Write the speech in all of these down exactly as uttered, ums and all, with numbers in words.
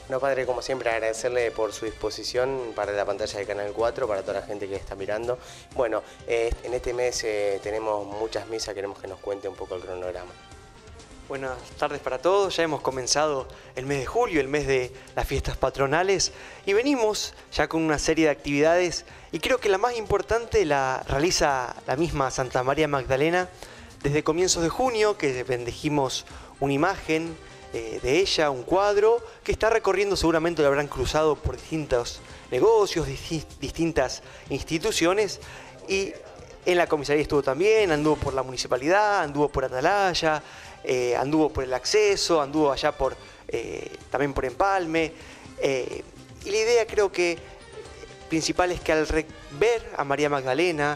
No, padre, como siempre, agradecerle por su disposición para la pantalla de Canal cuatro, para toda la gente que está mirando. Bueno, eh, en este mes eh, tenemos muchas misas, queremos que nos cuente un poco el cronograma. Buenas tardes para todos, ya hemos comenzado el mes de julio, el mes de las fiestas patronales, y venimos ya con una serie de actividades, y creo que la más importante la realiza la misma Santa María Magdalena desde comienzos de junio, que bendijimos una imagen eh, de ella, un cuadro, que está recorriendo, seguramente lo habrán cruzado por distintos negocios, disti- distintas instituciones, y en la comisaría estuvo también, anduvo por la municipalidad, anduvo por Atalaya, eh, anduvo por el acceso, anduvo allá por, eh, también por Empalme. Eh, y la idea creo que principal es que al ver a María Magdalena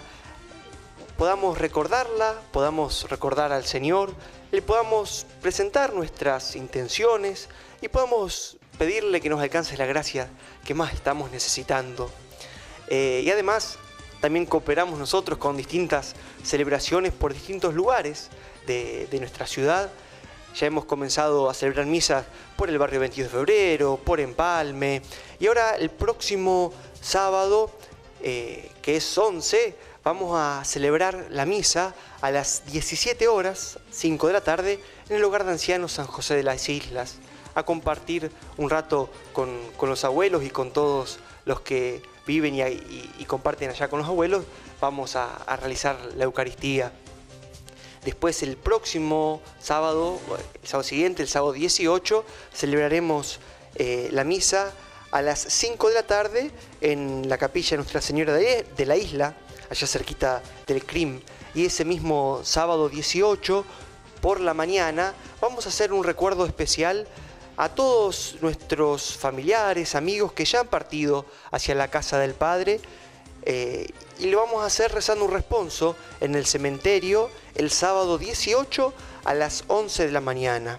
podamos recordarla, podamos recordar al Señor, le podamos presentar nuestras intenciones y podamos pedirle que nos alcance la gracia que más estamos necesitando. Eh, y además también cooperamos nosotros con distintas celebraciones por distintos lugares de, de nuestra ciudad. Ya hemos comenzado a celebrar misas por el barrio veintidós de febrero, por Empalme, y ahora el próximo sábado, eh, que es once, vamos a celebrar la misa a las diecisiete horas, cinco de la tarde, en el Hogar de Ancianos San José de las Islas, a compartir un rato con, con los abuelos y con todos los que viven y, y, y comparten allá con los abuelos. Vamos a, a realizar la Eucaristía. Después, el próximo sábado, el sábado siguiente, el sábado dieciocho, celebraremos eh, la misa a las cinco de la tarde en la capilla Nuestra Señora de, de la Isla, allá cerquita del C R I M. Y ese mismo sábado dieciocho, por la mañana, vamos a hacer un recuerdo especial a todos nuestros familiares, amigos que ya han partido hacia la casa del Padre, eh, y lo vamos a hacer rezando un responso en el cementerio el sábado dieciocho a las once de la mañana.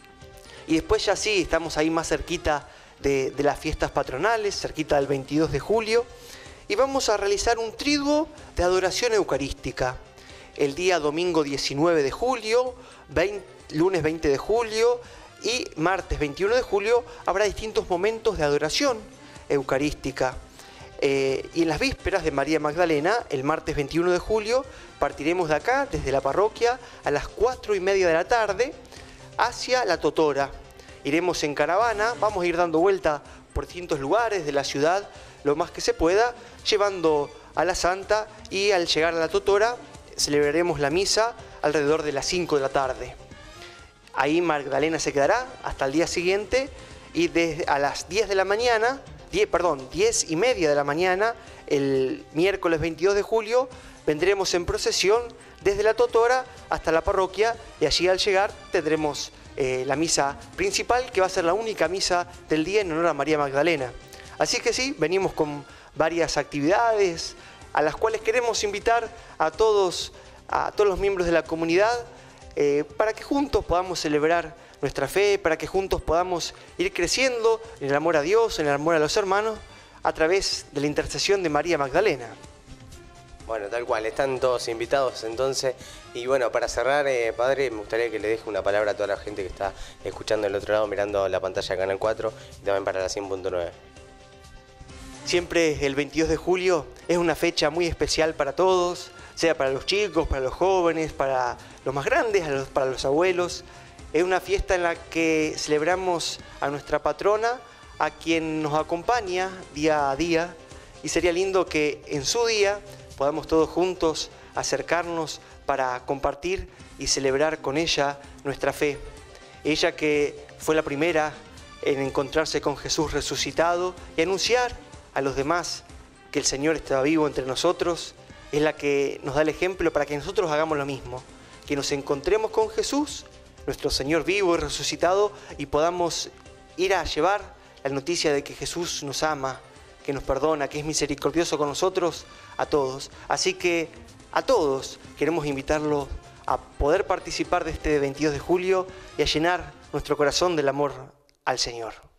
Y después ya sí, estamos ahí más cerquita de, de las fiestas patronales, cerquita del veintidós de julio, y vamos a realizar un triduo de adoración eucarística. El día domingo diecinueve de julio, veinte, lunes veinte de julio y martes veintiuno de julio habrá distintos momentos de adoración eucarística. Eh, y en las vísperas de María Magdalena, el martes veintiuno de julio, partiremos de acá, desde la parroquia, a las cuatro y media de la tarde, hacia La Totora. Iremos en caravana, vamos a ir dando vuelta por distintos lugares de la ciudad, lo más que se pueda, llevando a la Santa, y al llegar a La Totora celebraremos la misa alrededor de las cinco de la tarde. Ahí Magdalena se quedará hasta el día siguiente, y desde a las diez de la mañana, diez, perdón, diez y media de la mañana, el miércoles veintidós de julio, vendremos en procesión desde La Totora hasta la parroquia, y allí al llegar tendremos eh, la misa principal, que va a ser la única misa del día en honor a María Magdalena. Así que sí, venimos con varias actividades a las cuales queremos invitar a todos, a todos los miembros de la comunidad, eh, para que juntos podamos celebrar nuestra fe, para que juntos podamos ir creciendo en el amor a Dios, en el amor a los hermanos, a través de la intercesión de María Magdalena. Bueno, tal cual, están todos invitados entonces. Y bueno, para cerrar, eh, padre, me gustaría que le deje una palabra a toda la gente que está escuchando del otro lado, mirando la pantalla de Canal cuatro, y también para la cien punto nueve. Siempre el veintidós de julio es una fecha muy especial para todos, sea para los chicos, para los jóvenes, para los más grandes, para los abuelos. Es una fiesta en la que celebramos a nuestra patrona, a quien nos acompaña día a día, y sería lindo que en su día podamos todos juntos acercarnos para compartir y celebrar con ella nuestra fe. Ella que fue la primera en encontrarse con Jesús resucitado y anunciar a los demás que el Señor está vivo entre nosotros, es la que nos da el ejemplo para que nosotros hagamos lo mismo, que nos encontremos con Jesús, nuestro Señor vivo y resucitado, y podamos ir a llevar la noticia de que Jesús nos ama, que nos perdona, que es misericordioso con nosotros, a todos. Así que a todos queremos invitarlos a poder participar de este veintidós de julio y a llenar nuestro corazón del amor al Señor.